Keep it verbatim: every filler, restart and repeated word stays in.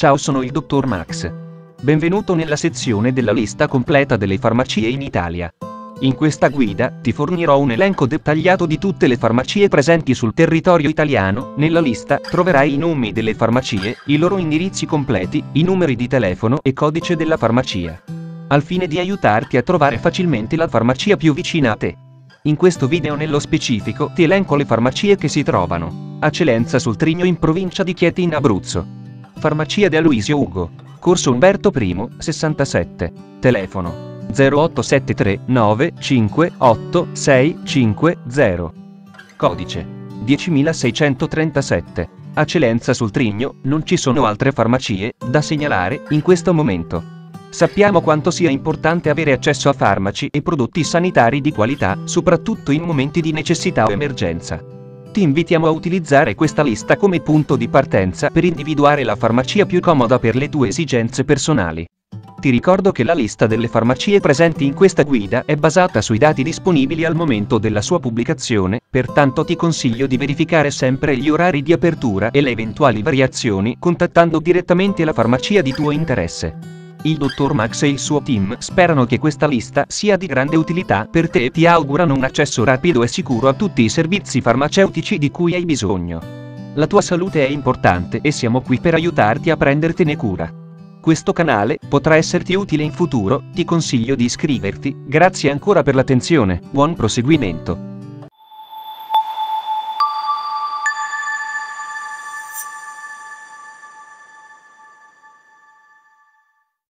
Ciao, sono il dottor Max. Benvenuto nella sezione della lista completa delle farmacie in Italia. In questa guida ti fornirò un elenco dettagliato di tutte le farmacie presenti sul territorio italiano. Nella lista troverai i nomi delle farmacie, i loro indirizzi completi, i numeri di telefono e codice della farmacia, al fine di aiutarti a trovare facilmente la farmacia più vicina a te. In questo video nello specifico ti elenco le farmacie che si trovano a Celenza sul Trigno in provincia di Chieti in Abruzzo. Farmacia di Aloisio Ugo, Corso Umberto I, sessantasette, telefono zero otto sette tre nove cinque otto sei cinque zero, codice diecimilaseicentotrentasette. A Celenza sul Trigno non ci sono altre farmacie da segnalare in questo momento. Sappiamo quanto sia importante avere accesso a farmaci e prodotti sanitari di qualità, soprattutto in momenti di necessità o emergenza. Ti invitiamo a utilizzare questa lista come punto di partenza per individuare la farmacia più comoda per le tue esigenze personali. Ti ricordo che la lista delle farmacie presenti in questa guida è basata sui dati disponibili al momento della sua pubblicazione, pertanto ti consiglio di verificare sempre gli orari di apertura e le eventuali variazioni contattando direttamente la farmacia di tuo interesse. Il dottor Max e il suo team sperano che questa lista sia di grande utilità per te e ti augurano un accesso rapido e sicuro a tutti i servizi farmaceutici di cui hai bisogno. La tua salute è importante e siamo qui per aiutarti a prendertene cura. Questo canale potrà esserti utile in futuro, ti consiglio di iscriverti. Grazie ancora per l'attenzione, buon proseguimento.